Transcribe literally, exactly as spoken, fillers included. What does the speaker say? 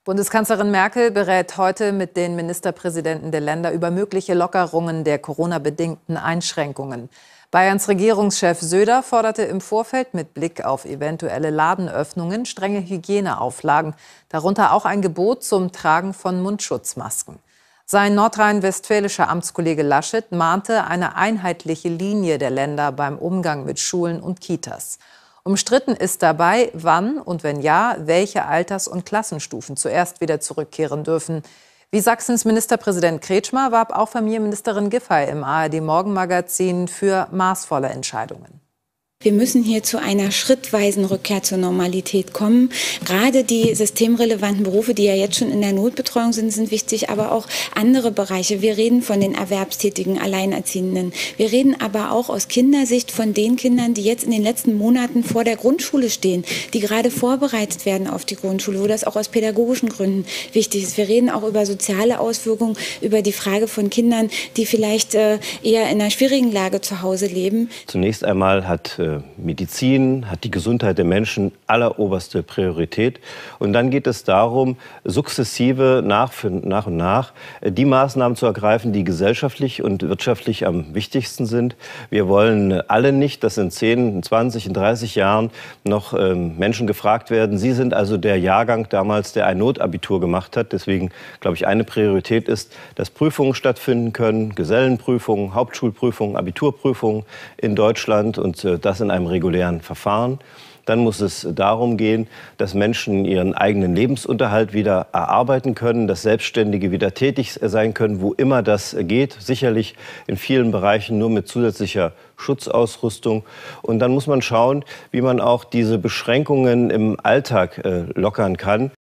Bundeskanzlerin Merkel berät heute mit den Ministerpräsidenten der Länder über mögliche Lockerungen der Corona-bedingten Einschränkungen. Bayerns Regierungschef Söder forderte im Vorfeld mit Blick auf eventuelle Ladenöffnungen strenge Hygieneauflagen, darunter auch ein Gebot zum Tragen von Mundschutzmasken. Sein nordrhein-westfälischer Amtskollege Laschet mahnte eine einheitliche Linie der Länder beim Umgang mit Schulen und Kitas. Umstritten ist dabei, wann und wenn ja, welche Alters- und Klassenstufen zuerst wieder zurückkehren dürfen. Wie Sachsens Ministerpräsident Kretschmer warb auch Familienministerin Giffey im A R D-Morgenmagazin für maßvolle Entscheidungen. Wir müssen hier zu einer schrittweisen Rückkehr zur Normalität kommen. Gerade die systemrelevanten Berufe, die ja jetzt schon in der Notbetreuung sind, sind wichtig, aber auch andere Bereiche. Wir reden von den erwerbstätigen Alleinerziehenden. Wir reden aber auch aus Kindersicht von den Kindern, die jetzt in den letzten Monaten vor der Grundschule stehen, die gerade vorbereitet werden auf die Grundschule, wo das auch aus pädagogischen Gründen wichtig ist. Wir reden auch über soziale Auswirkungen, über die Frage von Kindern, die vielleicht äh, eher in einer schwierigen Lage zu Hause leben. Zunächst einmal hat äh Medizin, hat die Gesundheit der Menschen alleroberste Priorität. Und dann geht es darum, sukzessive nach, nach und nach die Maßnahmen zu ergreifen, die gesellschaftlich und wirtschaftlich am wichtigsten sind. Wir wollen alle nicht, dass in zehn, in zwanzig, in dreißig Jahren noch ähm, Menschen gefragt werden. Sie sind also der Jahrgang damals, der ein Notabitur gemacht hat. Deswegen, glaube ich, eine Priorität ist, dass Prüfungen stattfinden können, Gesellenprüfungen, Hauptschulprüfungen, Abiturprüfungen in Deutschland und äh, das in einem regulären Verfahren. Dann muss es darum gehen, dass Menschen ihren eigenen Lebensunterhalt wieder erarbeiten können, dass Selbstständige wieder tätig sein können, wo immer das geht. Sicherlich in vielen Bereichen nur mit zusätzlicher Schutzausrüstung. Und dann muss man schauen, wie man auch diese Beschränkungen im Alltag äh, lockern kann.